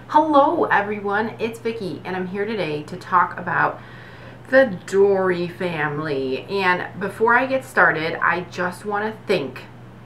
Hello everyone, it's Vicky and I'm here today to talk about the Dori family. And before I get started, I just want to thank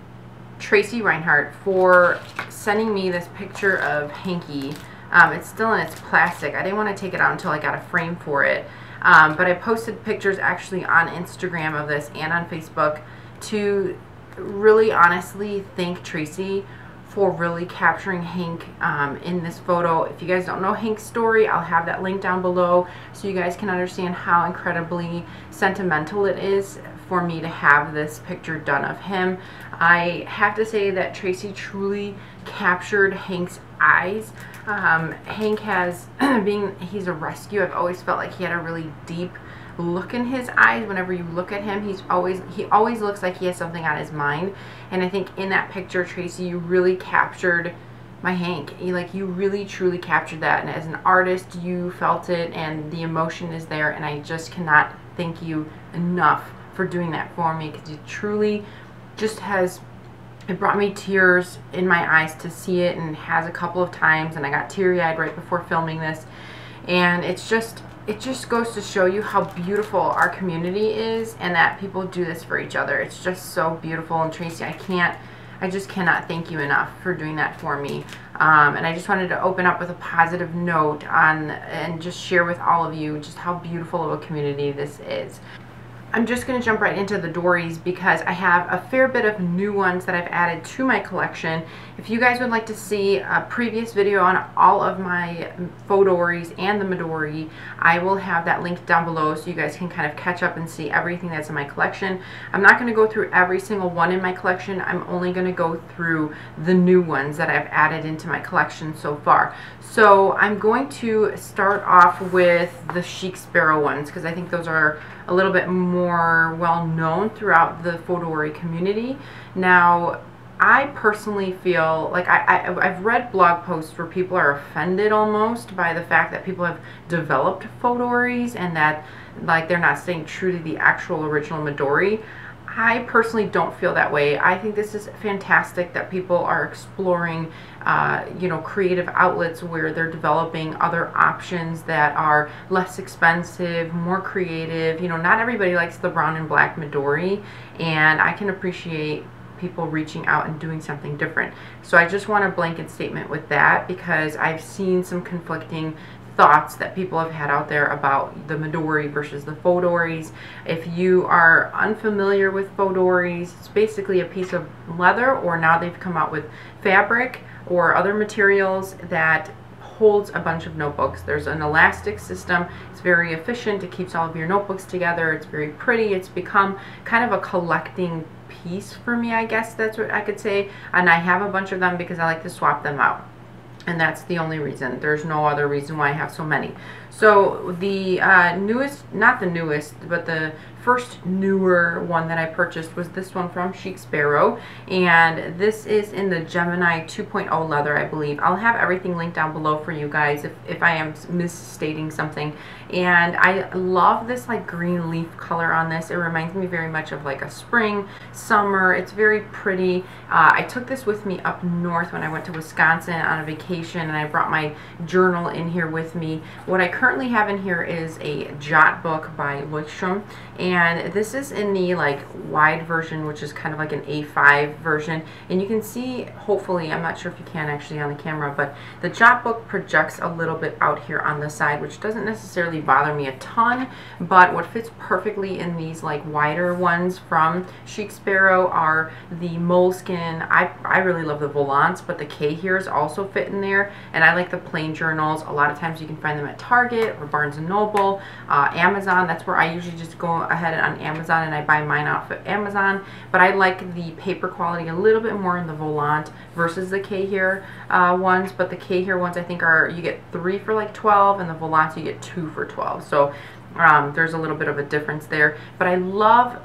Tracy Reinhardt for sending me this picture of Hanky. It's still in its plastic. I didn't want to take it out until I got a frame for it. But I posted pictures actually on Instagram of this and on Facebook to really honestly thank Tracy for really capturing Hank in this photo. If you guys don't know Hank's story, I'll have that link down below so you guys can understand how incredibly sentimental it is for me to have this picture done of him. I have to say that Tracy truly captured Hank's eyes. Hank has, he's a rescue, I've always felt like he had a really deep look in his eyes. Whenever you look at him, he always looks like he has something on his mind. And I think in that picture, Tracy, you really captured my Hank. You really truly captured that, and as an artist you felt it and the emotion is there, and I just cannot thank you enough for doing that for me, because it truly just has, it brought me tears in my eyes to see it, and has a couple of times, and I got teary-eyed right before filming this. And it just goes to show you how beautiful our community is, and that people do this for each other. It's just so beautiful. And Tracy, I just cannot thank you enough for doing that for me. And I just wanted to open up with a positive note and just share with all of you just how beautiful of a community this is. I'm just going to jump right into the Doris because I have a fair bit of new ones that I've added to my collection. If you guys would like to see a previous video on all of my Fauxdoris and the Midori, I will have that linked down below so you guys can kind of catch up and see everything that's in my collection. I'm not going to go through every single one in my collection. I'm only going to go through the new ones that I've added into my collection so far. So I'm going to start off with the Chic Sparrow ones because I think those are a little bit more well known throughout the Fauxdori community. Now, I personally feel like I've read blog posts where people are offended almost by the fact that people have developed Fauxdoris and that like they're not staying true to the actual original Midori. I personally don't feel that way. I think this is fantastic that people are exploring you know, creative outlets where they're developing other options that are less expensive, more creative. You know, not everybody likes the brown and black Midori, and I can appreciate people reaching out and doing something different. So I just want a blanket statement with that because I've seen some conflicting thoughts that people have had out there about the Midori versus the Fauxdoris. If you are unfamiliar with Fauxdoris, it's basically a piece of leather, or now they've come out with fabric or other materials that holds a bunch of notebooks. There's an elastic system. It's very efficient. It keeps all of your notebooks together. It's very pretty. It's become kind of a collecting piece for me, I guess that's what I could say. And I have a bunch of them because I like to swap them out. And that's the only reason. There's no other reason why I have so many. So the newest, not the newest, but the first newer one that I purchased was this one from Chic Sparrow, and this is in the Gemini 2.0 leather, I believe. I'll have everything linked down below for you guys if I am misstating something. And I love this like green leaf color on this. It reminds me very much of like a spring, summer. It's very pretty. I took this with me up north when I went to Wisconsin on a vacation, and I brought my journal in here with me. What I currently have in here is a jot book by Luxedori, and this is in the like wide version, which is kind of like an A5 version. And you can see, hopefully, I'm not sure if you can actually on the camera, but the jot book projects a little bit out here on the side, which doesn't necessarily bother me a ton. But what fits perfectly in these like wider ones from Chic Sparrow are the moleskin. I really love the volants, but the K here's also fit in there, and I like the plain journals. A lot of times you can find them at Target or Barnes & Noble, Amazon. That's where I usually just go ahead on Amazon and I buy mine off of Amazon. But I like the paper quality a little bit more in the volant versus the K here ones. But the K here ones, I think, are, you get 3 for like 12, and the volants you get 2 for 12. So there's a little bit of a difference there. But I love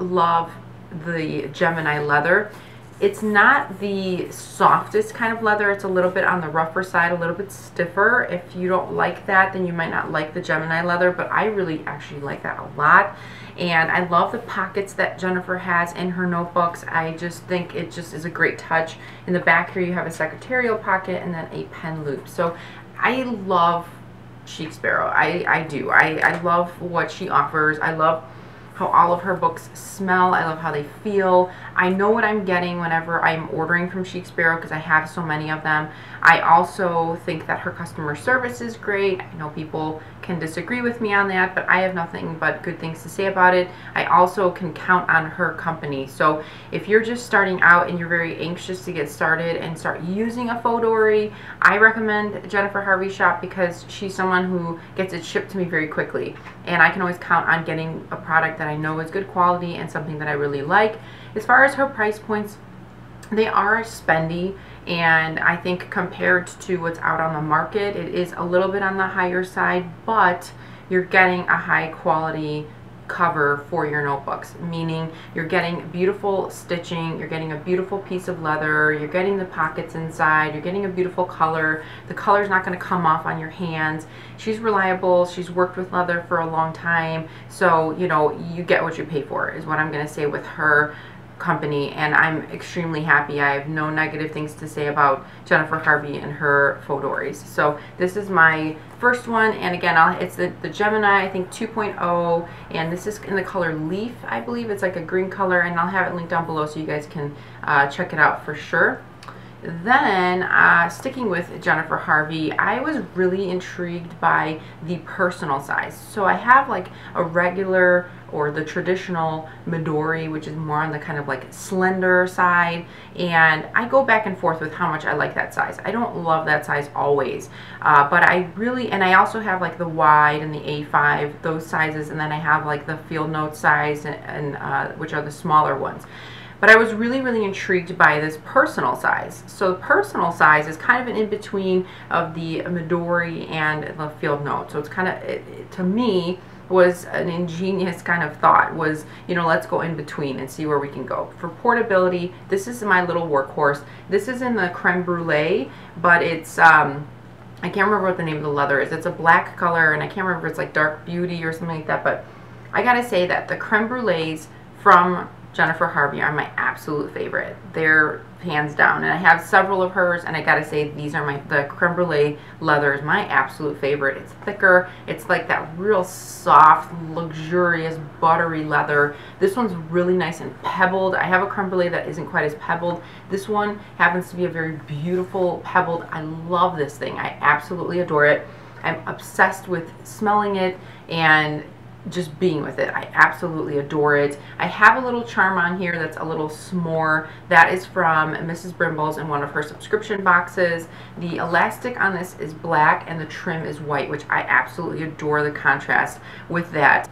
the Gemini leather. It's not the softest kind of leather. It's a little bit on the rougher side, a little bit stiffer. If you don't like that, then you might not like the Gemini leather, but I really actually like that a lot. And I love the pockets that Jennifer has in her notebooks. I just think it just is a great touch. In the back here you have a secretarial pocket and then a pen loop. So I love Chic Sparrow. I do. I love what she offers. I love how all of her books smell. I love how they feel. I know what I'm getting whenever I'm ordering from Chic Sparrow because I have so many of them. I also think that her customer service is great. I know people can disagree with me on that, but I have nothing but good things to say about it. I also can count on her company. So if you're just starting out and you're very anxious to get started and start using a Fauxdoris, I recommend Jennifer Harvey's shop because she's someone who gets it shipped to me very quickly. And I can always count on getting a product that I know is good quality and something that I really like. As far as her price points, they are spendy, and I think compared to what's out on the market, it is a little bit on the higher side, but you're getting a high quality cover for your notebooks, meaning you're getting beautiful stitching, you're getting a beautiful piece of leather, you're getting the pockets inside, you're getting a beautiful color. The color's not going to come off on your hands. She's reliable. She's worked with leather for a long time, so you know, you get what you pay for is what I'm going to say with her company, and I'm extremely happy. I have no negative things to say about Jennifer Harvey and her Fauxdoris. So this is my first one, and again, it's the Gemini, I think 2.0, and this is in the color Leaf, I believe. It's like a green color, and I'll have it linked down below so you guys can check it out for sure. Then, sticking with Jennifer Harvey, I was really intrigued by the personal size. So I have like a regular or the traditional Dori, which is more on the kind of like slender side, and I go back and forth with how much I like that size. I don't love that size always, but I really, and I also have like the wide and the A5, those sizes, and then I have like the Field Note size, and which are the smaller ones. But I was really, really intrigued by this personal size. So the personal size is kind of an in-between of the Dori and the Field Note. So it's kind of, to me, was an ingenious kind of thought, was, you know, let's go in between and see where we can go. For portability, this is my little workhorse. This is in the Creme Brule, but it's, I can't remember what the name of the leather is. It's a black color, and I can't remember if it's like Dark Beauty or something like that, but I gotta say that the Creme Brules from Jennifer Harvey are my absolute favorite. They're hands down, and I have several of hers, and I gotta say these are the Creme Brulee leather is my absolute favorite. It's thicker, it's like that real soft, luxurious, buttery leather. This one's really nice and pebbled. I have a Creme Brulee that isn't quite as pebbled. This one happens to be a very beautiful pebbled. I love this thing. I absolutely adore it. I'm obsessed with smelling it and just being with it. I absolutely adore it. I have a little charm on here that's a little s'more. That is from Mrs. Brimble's in one of her subscription boxes. The elastic on this is black and the trim is white, which I absolutely adore the contrast with that.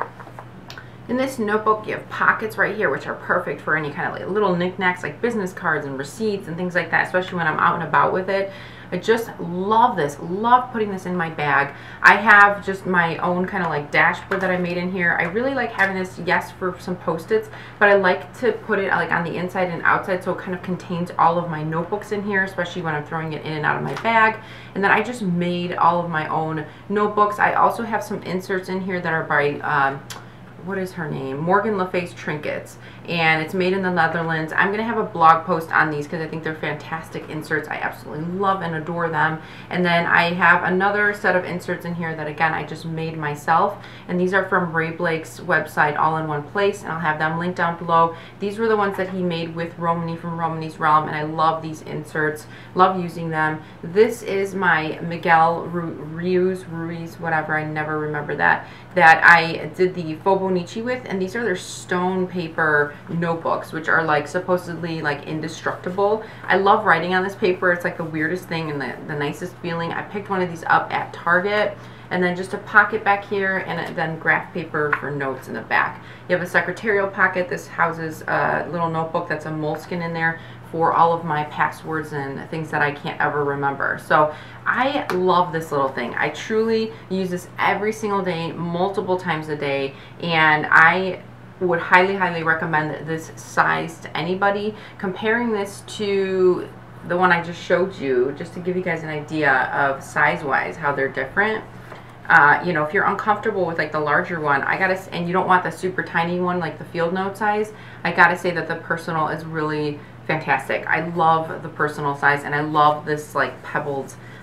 In this notebook, you have pockets right here, which are perfect for any kind of like little knickknacks like business cards and receipts and things like that, especially when I'm out and about with it. I just love this, love putting this in my bag. I have just my own kind of like dashboard that I made in here. I really like having this, yes, for some post-its, but I like to put it like on the inside and outside, so it kind of contains all of my notebooks in here, especially when I'm throwing it in and out of my bag. And then I just made all of my own notebooks. I also have some inserts in here that are by what is her name? Morgan Le Fay's Trinkets, and it's made in the Netherlands. I'm going to have a blog post on these because I think they're fantastic inserts. I absolutely love and adore them. And then I have another set of inserts in here that, again, I just made myself, and these are from Ray Blake's website, all in one place, and I'll have them linked down below. These were the ones that he made with Romany from Romany's Realm, and I love these inserts, love using them. This is my Miguel Ruiz, whatever, I never remember that I did the Fauxdoris with, and these are their stone paper notebooks, which are like supposedly like indestructible. I love writing on this paper. It's like the weirdest thing and the nicest feeling. I picked one of these up at Target, and then just a pocket back here, and then graph paper for notes in the back. You have a secretarial pocket. This houses a little notebook that's a moleskin in there for all of my passwords and things that I can't ever remember. So I love this little thing. I truly use this every single day, multiple times a day, and I would highly, highly recommend this size to anybody. Comparing this to the one I just showed you, just to give you guys an idea of size-wise how they're different. You know, if you're uncomfortable with like the larger one, and you don't want the super tiny one like the Field Note size, I gotta say that the personal is really fantastic. I love the personal size, and I love this like pebbled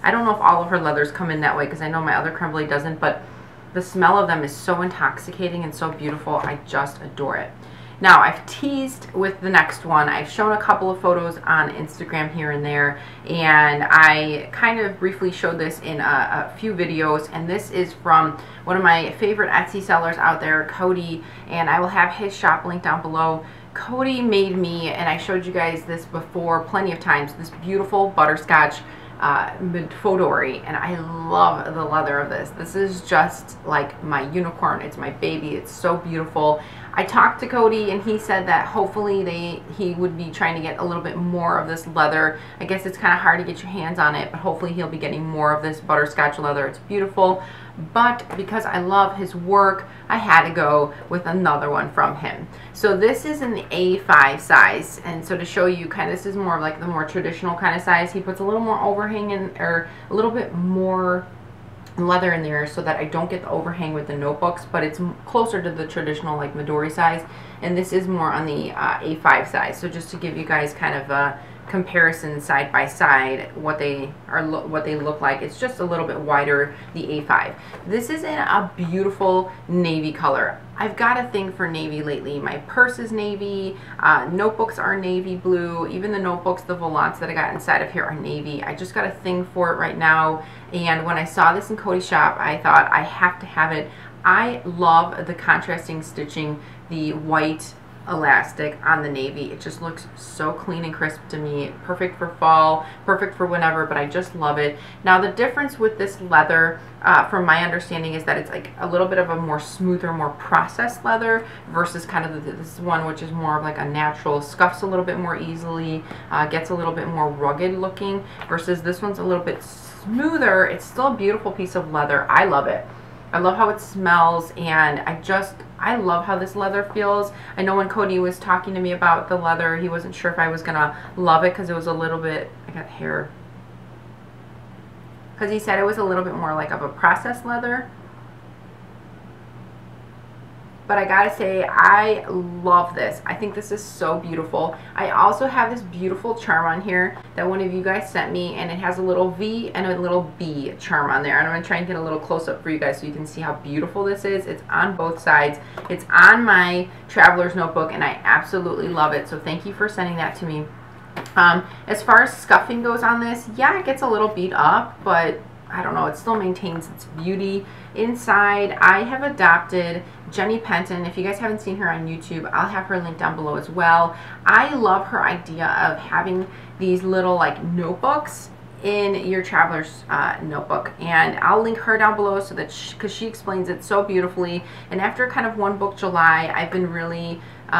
I don't know if all of her leathers come in that way because I know my other creme brulee doesn't, but the smell of them is so intoxicating and so beautiful. I just adore it. Now, I've teased with the next one. I've shown a couple of photos on Instagram here and there, and I kind of briefly showed this in a few videos, and this is from one of my favorite Etsy sellers out there, Cody, and I will have his shop linked down below. Cody made me, and I showed you guys this before plenty of times, this beautiful butterscotch Fauxdoris, and I love the leather of this. This is just like my unicorn. It's my baby. It's so beautiful. I talked to Cody and he said that hopefully he would be trying to get a little bit more of this leather. I guess it's kind of hard to get your hands on it, but hopefully he'll be getting more of this butterscotch leather. It's beautiful, but because I love his work, I had to go with another one from him. So this is in the A5 size, and so to show you, kind of, this is more like the more traditional kind of size. He puts a little more overhang in, or a little bit more leather in there so that I don't get the overhang with the notebooks, but it's closer to the traditional like Dori size, and this is more on the A5 size. So just to give you guys kind of a comparison side by side, what they look like, it's just a little bit wider, the A5. This is in a beautiful navy color. I've got a thing for navy lately. My purse is navy, notebooks are navy blue, even the notebooks, the volants that I got inside of here are navy. I just got a thing for it right now, and when I saw this in Cody's shop, I thought I have to have it. I love the contrasting stitching, the white elastic on the navy. It just looks so clean and crisp to me. Perfect for fall, perfect for whenever, but I just love it. Now the difference with this leather, from my understanding, is that it's like a little bit of a more smoother, more processed leather versus kind of this one, which is more of like a natural, scuffs a little bit more easily, gets a little bit more rugged looking, versus this one's a little bit smoother. It's still a beautiful piece of leather. I love it. I love how it smells, and I love how this leather feels. I know when Cody was talking to me about the leather, he wasn't sure if I was gonna love it because it was a little bit, I got hair, because he said it was a little bit more like of a processed leather. But I gotta say, I love this. I think this is so beautiful. I also have this beautiful charm on here that one of you guys sent me, and it has a little V and a little B charm on there. And I'm gonna try and get a little close up for you guys so you can see how beautiful this is. It's on both sides. It's on my traveler's notebook, and I absolutely love it. So thank you for sending that to me. As far as scuffing goes on this, yeah, it gets a little beat up, but I don't know, it still maintains its beauty. Inside, I have adopted Jenny Penton. If you guys haven't seen her on YouTube, I'll have her linked down below as well. I love her idea of having these little like notebooks in your traveler's notebook, and I'll link her down below so that because she explains it so beautifully. And after kind of one book July, I've been really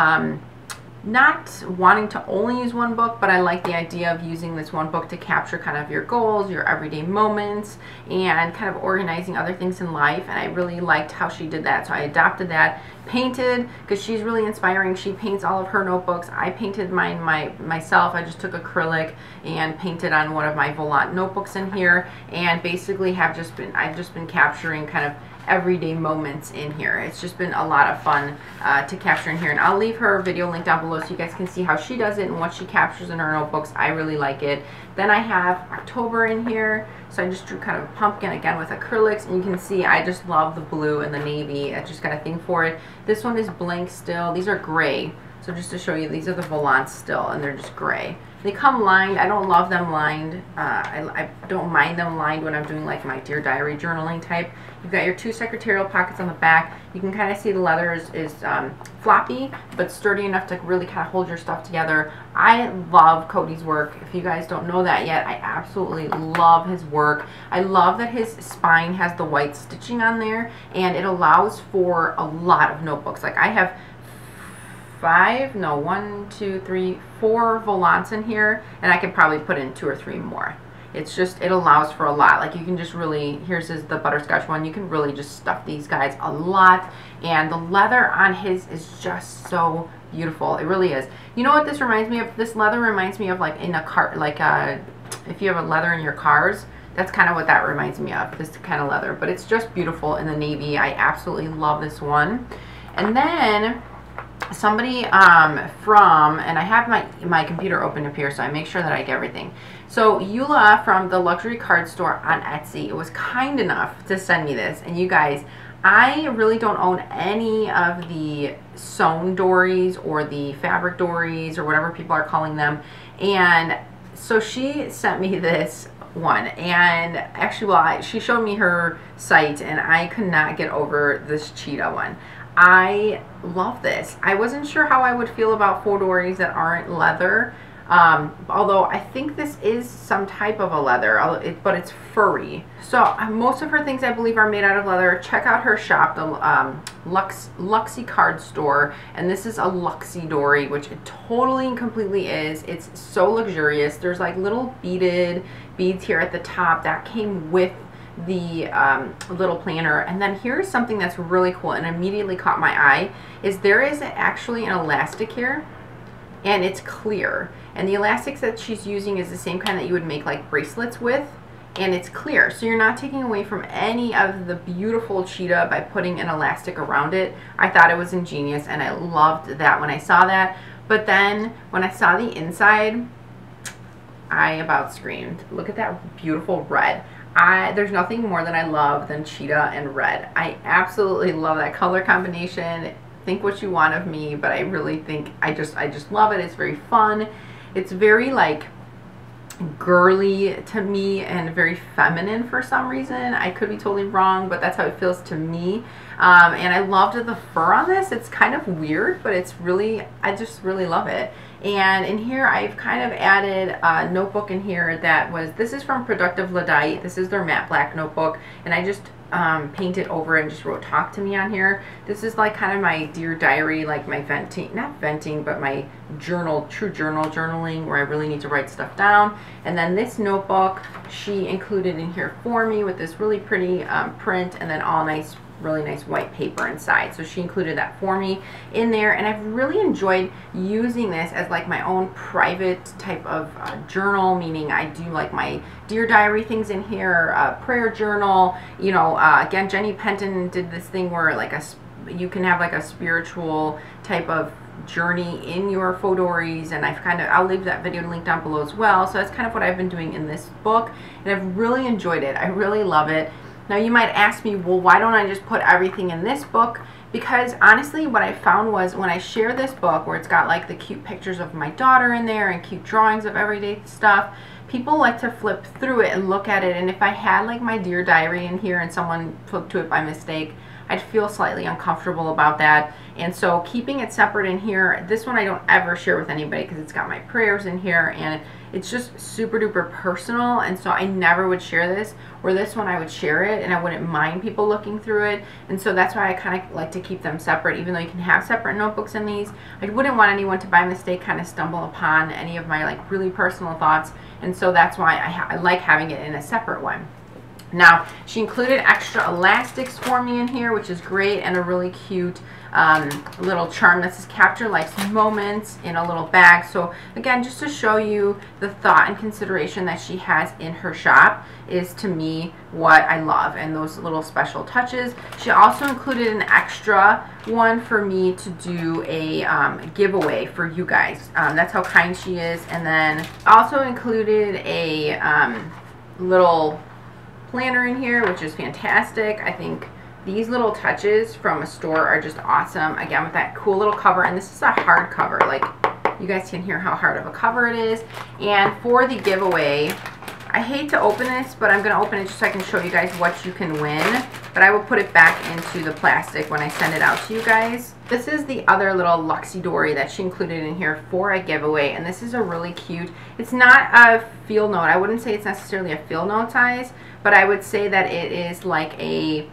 not wanting to only use one book, but I like the idea of using this one book to capture kind of your goals, your everyday moments, and kind of organizing other things in life. And I really liked how she did that, so I adopted that. Painted, because she's really inspiring. She paints all of her notebooks. I painted mine myself. I just took acrylic and painted on one of my volant notebooks in here, and basically I've just been capturing kind of everyday moments in here. It's just been a lot of fun to capture in here, and I'll leave her video link down below so you guys can see how she does it and what she captures in her notebooks. I really like it. Then I have October in here, so I just drew kind of a pumpkin again with acrylics, and you can see I just love the blue and the navy. I just got a thing for it. This one is blank still. These are gray, so just to show you, these are the volants still, and they're just gray. They come lined. I don't love them lined. I don't mind them lined when I'm doing like my Dear Diary journaling type. You've got your two secretarial pockets on the back. You can kind of see the leather is floppy, but sturdy enough to really kind of hold your stuff together. I love Cody's work. If you guys don't know that yet, I absolutely love his work. I love that his spine has the white stitching on there, and it allows for a lot of notebooks. Like I have 4 volants in here, and I could probably put in 2 or 3 more. It's just, it allows for a lot. Like you can just really, here's the butterscotch one, you can really just stuff these guys a lot, and the leather on his is just so beautiful. It really is. You know what this reminds me of? This leather reminds me of like in a car, like if you have a leather in your cars, that's kind of what that reminds me of, this kind of leather. But it's just beautiful in the navy. I absolutely love this one. And then somebody from, and I have my computer open up here, so I make sure that I get everything. So Eula from the luxury card store on Etsy was kind enough to send me this. And you guys, I really don't own any of the sewn Dories or the fabric Dories or whatever people are calling them. And so she sent me this one, and actually, well, she showed me her site, and I could not get over this cheetah one. I love this. I wasn't sure how I would feel about Fauxdoris that aren't leather, although I think this is some type of a leather, but it's furry. So most of her things I believe are made out of leather. Check out her shop, the Luxe card store, and this is a Luxedori, which it totally and completely is. It's so luxurious. There's like little beaded beads here at the top that came with the little planner. And then here's something that's really cool and immediately caught my eye, is there is actually an elastic here, and it's clear, and the elastics that she's using is the same kind that you would make like bracelets with, and it's clear, so you're not taking away from any of the beautiful cheetah by putting an elastic around it. I thought it was ingenious, and I loved that when I saw that. But then when I saw the inside, I about screamed. Look at that beautiful red. There's nothing more that I love than cheetah and red. I absolutely love that color combination. Think what you want of me, but I really think I just love it. It's very fun. It's very like girly to me and very feminine for some reason. I could be totally wrong, but that's how it feels to me. And I loved the fur on this. It's kind of weird, but it's really, I just really love it. And in here, I've kind of added a notebook in here that was, this is from Productive Lyddite. This is their matte black notebook, and I just painted over and just wrote "Talk to Me" on here. This is like kind of my Dear Diary, like my venting, not venting, but my journal, journaling, where I really need to write stuff down. And then this notebook she included in here for me with this really pretty print, and then all nice, really nice white paper inside. So she included that for me in there, and I've really enjoyed using this as like my own private type of journal, meaning I do like my Dear Diary things in here, prayer journal, you know. Again, Jenny Penton did this thing where like you can have like a spiritual type of journey in your Fauxdoris, and I'll leave that video linked down below as well. So that's kind of what I've been doing in this book, and I've really enjoyed it. I really love it. Now you might ask me, well, why don't I just put everything in this book? Because honestly, what I found was when I share this book where it's got like the cute pictures of my daughter in there and cute drawings of everyday stuff, people like to flip through it and look at it. And if I had like my Dear Diary in here and someone flipped to it by mistake, I'd feel slightly uncomfortable about that. And so keeping it separate in here, this one I don't ever share with anybody because it's got my prayers in here, and it's just super duper personal, and so I never would share this. Where this one I would share it, and I wouldn't mind people looking through it, and so that's why I kind of like to keep them separate. Even though you can have separate notebooks in these, I wouldn't want anyone to by mistake kind of stumble upon any of my like really personal thoughts, and so that's why I like having it in a separate one. Now, she included extra elastics for me in here, which is great, and a really cute little charm that says "Capture Life's Moments" in a little bag. So again, just to show you the thought and consideration that she has in her shop is to me what I love, and those little special touches. She also included an extra one for me to do a giveaway for you guys. That's how kind she is. And then also included a little planner in here, which is fantastic. I think these little touches from a store are just awesome. Again, with that cool little cover, and this is a hard cover. Like, you guys can hear how hard of a cover it is. And for the giveaway, I hate to open this, but I'm going to open it just so I can show you guys what you can win. But I will put it back into the plastic when I send it out to you guys. This is the other little Luxedori that she included in here for a giveaway, and this is a really cute, it's not a field note. I wouldn't say it's necessarily a field note size, but I would say that it is like a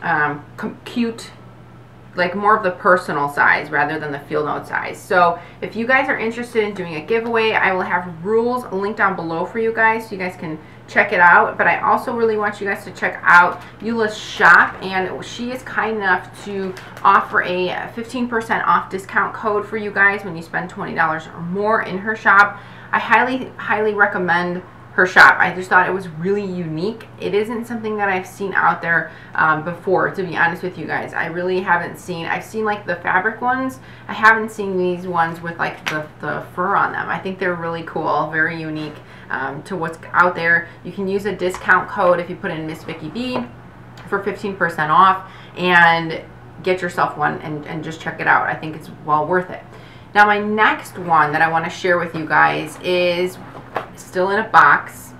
cute, like more of the personal size rather than the field note size. So if you guys are interested in doing a giveaway, I will have rules linked down below for you guys so you guys can check it out. But I also really want you guys to check out Eula's shop, and she is kind enough to offer a 15% off discount code for you guys when you spend $20 or more in her shop. I highly recommend her shop. I just thought it was really unique. It isn't something that I've seen out there before, to be honest with you guys. I really haven't seen, I've seen like the fabric ones. I haven't seen these ones with like the fur on them. I think they're really cool, very unique to what's out there. You can use a discount code if you put in MissVickyBee for 15% off and get yourself one and just check it out. I think it's well worth it. Now my next one that I want to share with you guys is still in a box,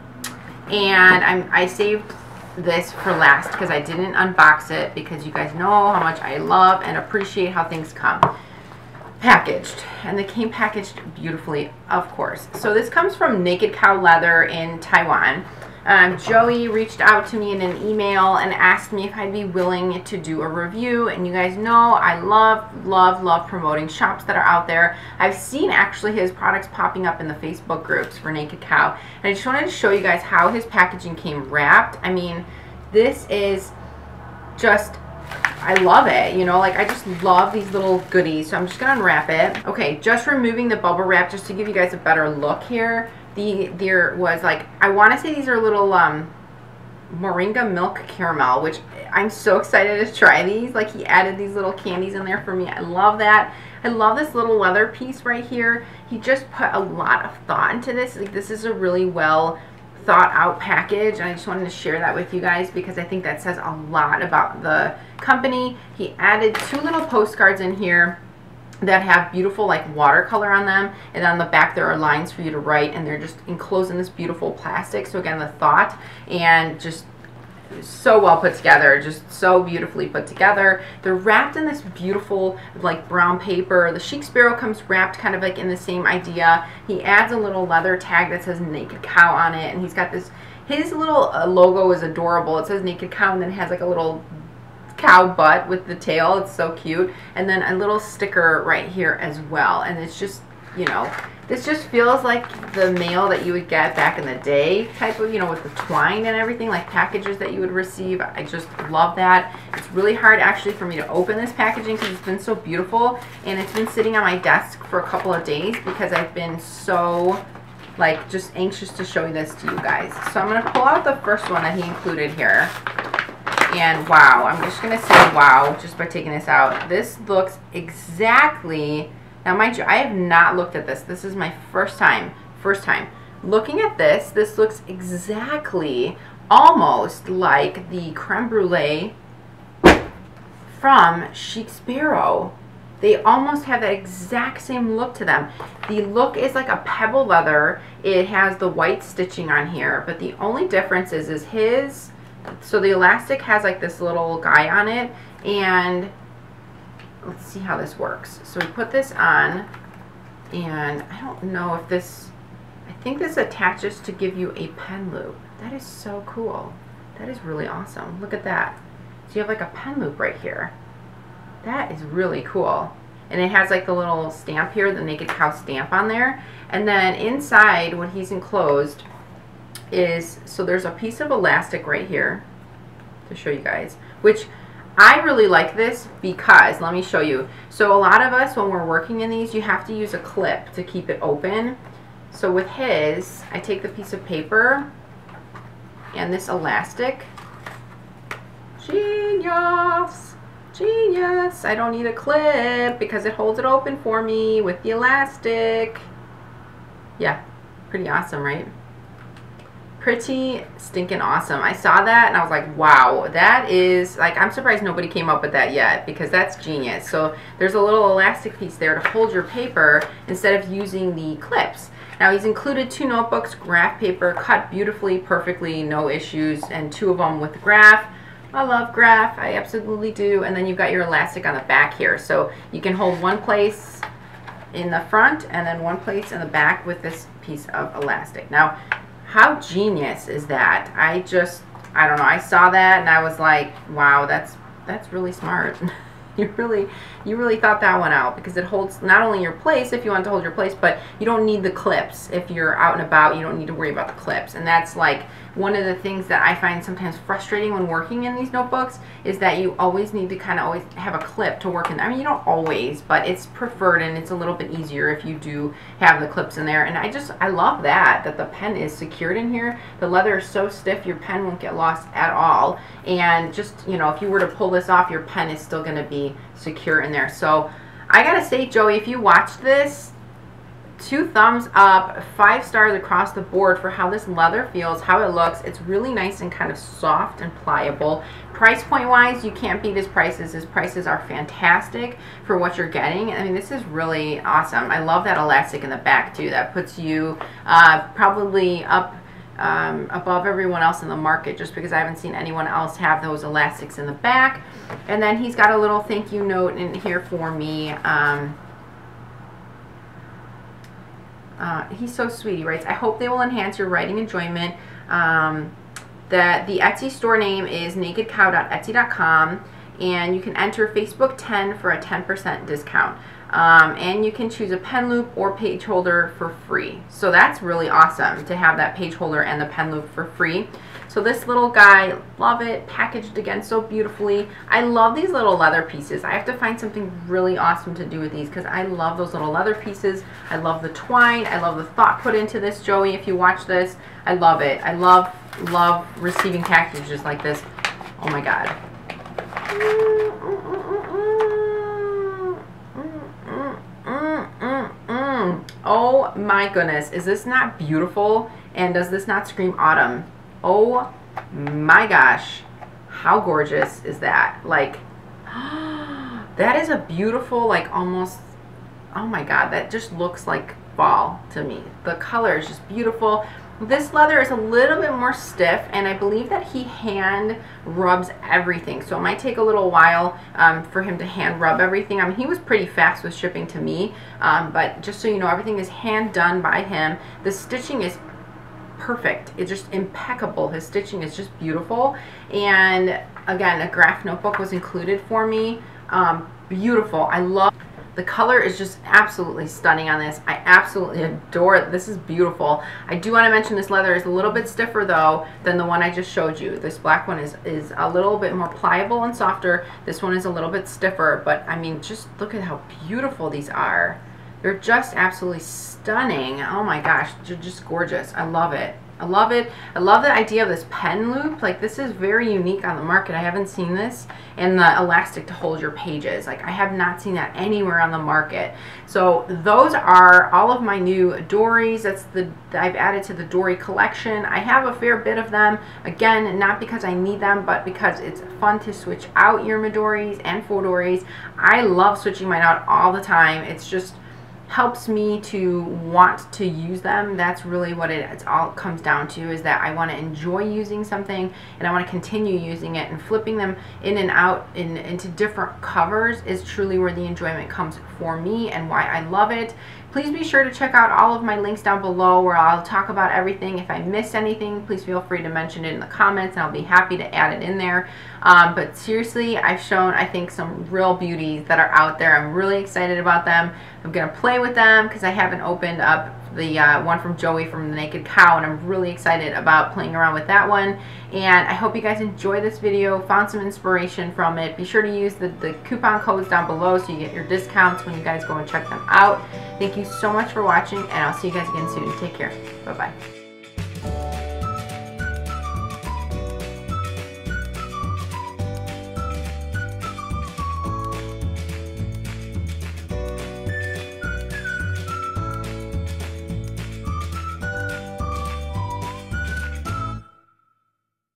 and I saved this for last because I didn't unbox it, because you guys know how much I love and appreciate how things come packaged, and they came packaged beautifully, of course. So this comes from Naked Cow Leather in Taiwan. Joey reached out to me in an email and asked me if I'd be willing to do a review, and you guys know I love promoting shops that are out there. I've seen actually his products popping up in the Facebook groups for Naked Cow, and I just wanted to show you guys how his packaging came wrapped. I mean, this is just, I love it, you know, like I just love these little goodies. So I'm just gonna unwrap it. Okay, just removing the bubble wrap just to give you guys a better look here. There was like, I want to say these are little moringa milk caramel, which I'm so excited to try these. Like, he added these little candies in there for me. I love that. I love this little leather piece right here. He just put a lot of thought into this. Like, this is a really well thought out package, and I just wanted to share that with you guys because I think that says a lot about the company. He added 2 little postcards in here that have beautiful like watercolor on them, and on the back there are lines for you to write, and they're just enclosed in this beautiful plastic. So again, the thought, and just so well put together, just so beautifully put together. They're wrapped in this beautiful like brown paper. The Chic Sparrow comes wrapped kind of like in the same idea. He adds a little leather tag that says Naked Cow on it, and he's got this, his little logo is adorable. It says Naked Cow, and then it has like a little cow butt with the tail. It's so cute. And then a little sticker right here as well. And it's just, you know, this just feels like the mail that you would get back in the day type of, you know, with the twine and everything, like packages that you would receive. I just love that. It's really hard actually for me to open this packaging because it's been so beautiful, and it's been sitting on my desk for a couple of days because I've been so like just anxious to show this to you guys. So I'm going to pull out the first one that he included here. And wow, I'm just going to say wow just by taking this out. This looks exactly, now mind you, I have not looked at this. This is my first time looking at this. This looks exactly almost like the Creme Brulee from Chic Sparrow. They almost have that exact same look to them. The look is like a pebble leather. It has the white stitching on here, but the only difference is his, so the elastic has like this little guy on it, and let's see how this works. So we put this on, and I don't know if this, I think this attaches to give you a pen loop. That is so cool. That is really awesome. Look at that. So you have like a pen loop right here. That is really cool. And it has like the little stamp here, the Naked Cow stamp on there. And then inside, when he's enclosed, is, so there's a piece of elastic right here to show you guys, which I really like this because, let me show you. So a lot of us, when we're working in these, you have to use a clip to keep it open. So with his, I take the piece of paper and this elastic. Genius! Genius! I don't need a clip because it holds it open for me with the elastic. Yeah, pretty awesome, right? Pretty stinking awesome. I saw that and I was like, wow, that is, like, I'm surprised nobody came up with that yet because that's genius. So there's a little elastic piece there to hold your paper instead of using the clips. Now he's included 2 notebooks, graph paper, cut beautifully, perfectly, no issues, and 2 of them with graph. I love graph, I absolutely do. And then you've got your elastic on the back here. So you can hold one place in the front and then one place in the back with this piece of elastic. Now, how genius is that? I don't know, I saw that and I was like, wow, that's really smart. You really thought that one out, because it holds not only your place if you want to hold your place, but you don't need the clips. If you're out and about, you don't need to worry about the clips. And that's like one of the things that I find sometimes frustrating when working in these notebooks is that you always need to kind of always have a clip to work in. I mean, you don't always, but it's preferred, and it's a little bit easier if you do have the clips in there. And I love that the pen is secured in here. The leather is so stiff, your pen won't get lost at all. And just, you know, if you were to pull this off, your pen is still going to be secure in there. So I gotta say, Joey, if you watched this, 2 thumbs up, 5 stars across the board for how this leather feels, how it looks. It's really nice and kind of soft and pliable. Price point wise, you can't beat his prices. His prices are fantastic for what you're getting. I mean, this is really awesome. I love that elastic in the back too. That puts you probably up above everyone else in the market, just because I haven't seen anyone else have those elastics in the back. And then he's got a little thank you note in here for me. He's so sweet. He writes, I hope they will enhance your writing enjoyment. That the Etsy store name is nakedcow.etsy.com, and you can enter Facebook 10 for a 10% discount. And you can choose a pen loop or page holder for free. So that's really awesome to have that page holder and the pen loop for free. So this little guy, love it, packaged again so beautifully. I love these little leather pieces. I have to find something really awesome to do with these because I love those little leather pieces. I love the twine. I love the thought put into this, Joey. If you watch this, I love it. I love receiving packages like this. Oh my God. Oh my goodness, is this not beautiful? And does this not scream autumn? Oh my gosh, how gorgeous is that? Like, that is a beautiful, like almost, oh my God, that just looks like fall to me. The color is just beautiful. This leather is a little bit more stiff, and I believe that he hand rubs everything. So it might take a little while for him to hand rub everything. I mean, he was pretty fast with shipping to me, but just so you know, everything is hand done by him. The stitching is perfect. It's just impeccable. His stitching is just beautiful. And again, a graph notebook was included for me. Beautiful. I love. The color is just absolutely stunning on this. I absolutely adore it. This is beautiful. I do want to mention this leather is a little bit stiffer though than the one I just showed you. This black one is a little bit more pliable and softer. This one is a little bit stiffer, but I mean, just look at how beautiful these are. They're just absolutely stunning. Oh my gosh, they're just gorgeous. I love it. I love it. I love the idea of this pen loop. Like, this is very unique on the market. I haven't seen this. And the elastic to hold your pages. Like, I have not seen that anywhere on the market. So those are all of my new Doris. I've added to the Dori collection. I have a fair bit of them. Again, not because I need them, but because it's fun to switch out your Midoris and Fauxdoris. I love switching mine out all the time. It's just helps me to want to use them. That's really what it's all comes down to, is that I want to enjoy using something and I want to continue using it, and flipping them in and out into different covers is truly where the enjoyment comes for me and why I love it. Please be sure to check out all of my links down below where I'll talk about everything. If I missed anything, please feel free to mention it in the comments and I'll be happy to add it in there. But seriously, I've shown, I think, some real beauties that are out there. I'm really excited about them. I'm going to play with them because I haven't opened up the one from Joey from the Naked Cow, and I'm really excited about playing around with that one. And I hope you guys enjoy this video, found some inspiration from it. Be sure to use the coupon codes down below so you get your discounts when you guys go and check them out. Thank you so much for watching, and I'll see you guys again soon. Take care. Bye-bye.